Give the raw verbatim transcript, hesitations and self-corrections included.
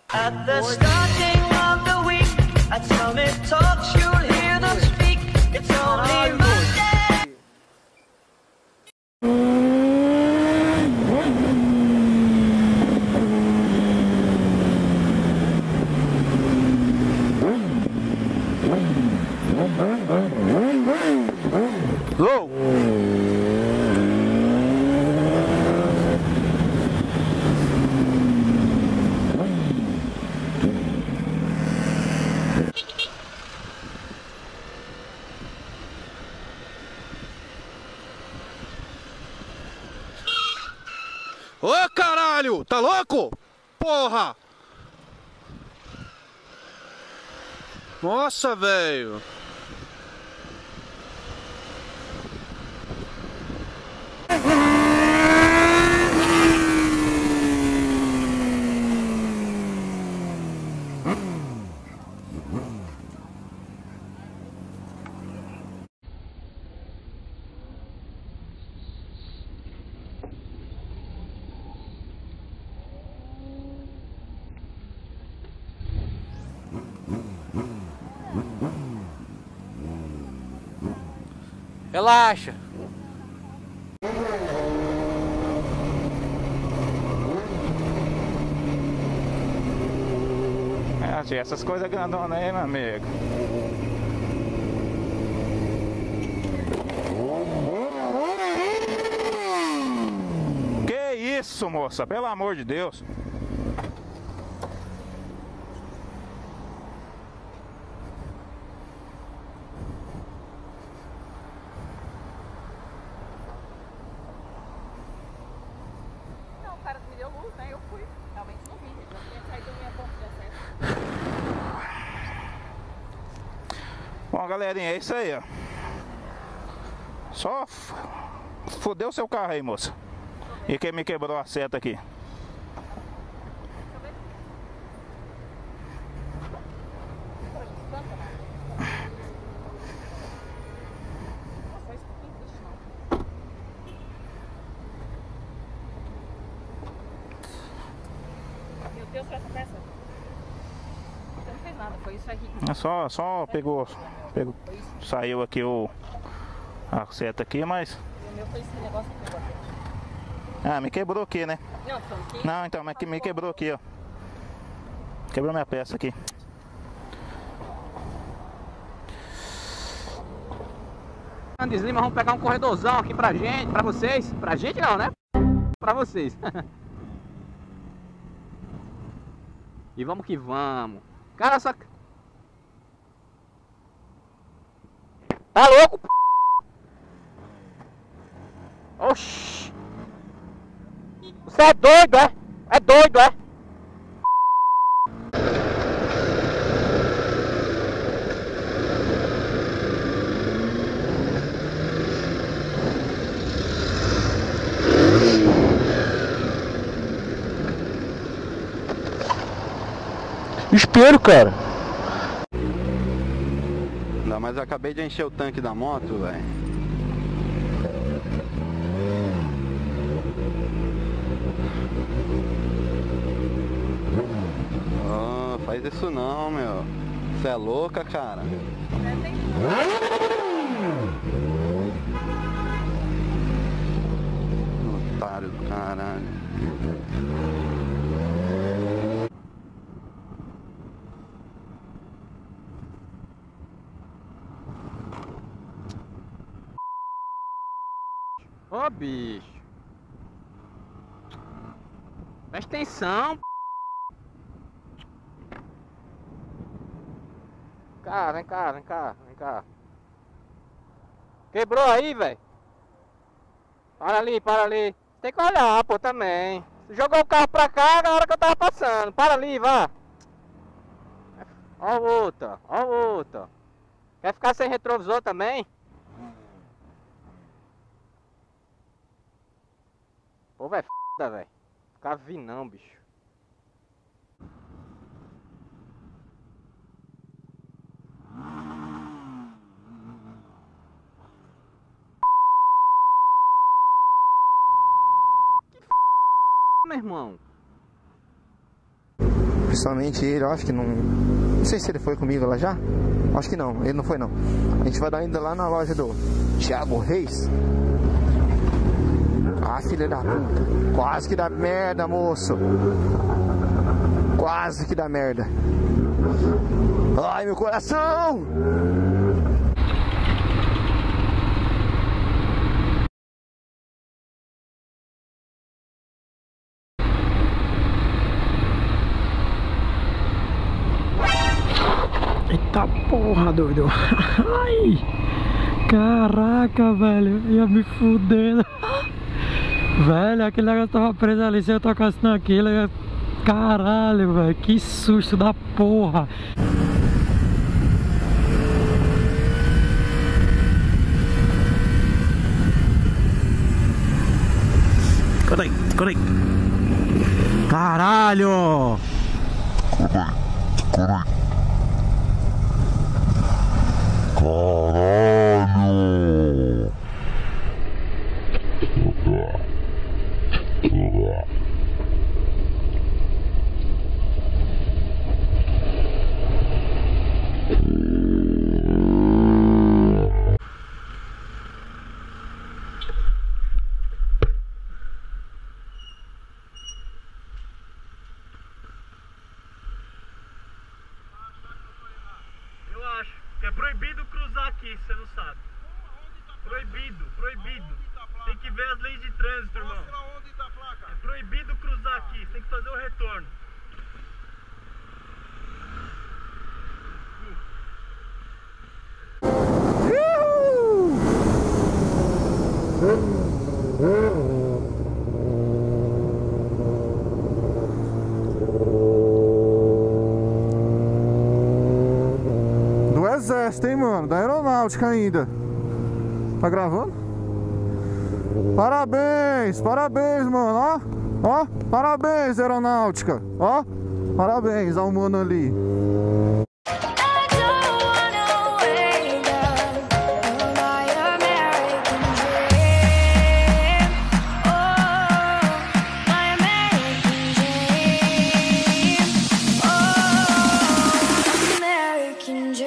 At the starting of the week, at Summit Talks, you'll hear them speak. It's only Monday. Go! Ô caralho, tá louco? Porra! Nossa, velho! Relaxa. É, tia, essas coisas grandonas aí, meu amigo. Que isso, moça? Pelo amor de Deus. Bom, galerinha, é isso aí, ó. Só fodeu seu carro aí, moça. E quem me quebrou a seta aqui? Meu Deus, essa peça. Você não fez nada, foi isso aqui. É só, só pegou, pegou, saiu aqui o a seta aqui, mas O meu foi esse negócio que pegou aqui. ah, me quebrou aqui, né? Não, foi aqui. Não, então, mas que me quebrou aqui, ó. Quebrou minha peça aqui. Andes Lima, vamos pegar um corredorzão aqui pra gente, pra vocês. Pra gente não, né? Pra vocês. E vamos que vamos. Cara, só... Tá louco, p... Oxi. Você é doido, é? É doido, é? Espelho, cara. Não, mas eu acabei de encher o tanque da moto, velho. Oh, faz isso não, meu. Você é louca, cara. Otário do caralho. Ô, oh, bicho. Presta atenção. Cá, vem cá, vem cá, vem cá. Quebrou aí, velho? Para ali, para ali. Tem que olhar, pô, também. Você jogou o carro pra cá na hora que eu tava passando. Para ali, vá. Ó o outro, ó o outro. Quer ficar sem retrovisor também? Pô, vai f***, velho. Ficar vi não, bicho. Que f***, meu irmão? Principalmente ele, eu acho que não... Não sei se ele foi comigo lá já. Acho que não, ele não foi não. A gente vai dar ainda lá na loja do Thiago Reis. Ah, filha da puta. Quase que dá merda, moço. Quase que dá merda. Ai, meu coração! Eita porra, doido. Ai, caraca, velho. Ia me fudendo. Velho, aquele negócio tava preso ali. Se eu tocasse naquilo, eu ia... Caralho, velho. Que susto da porra. Corre, corre. Caralho. Corre, corre. Caralho! Eu acho que é proibido cruzar aqui, você não sabe. Proibido, proibido. Tem que ver as leis de trânsito, irmão. É proibido cruzar aqui, tem que fazer o retorno. Do exército, hein, mano? Da aeronáutica ainda. Tá gravando? Parabéns, parabéns, mano, ó. Ó, parabéns, aeronáutica. Ó, parabéns ao mano ali. American dream.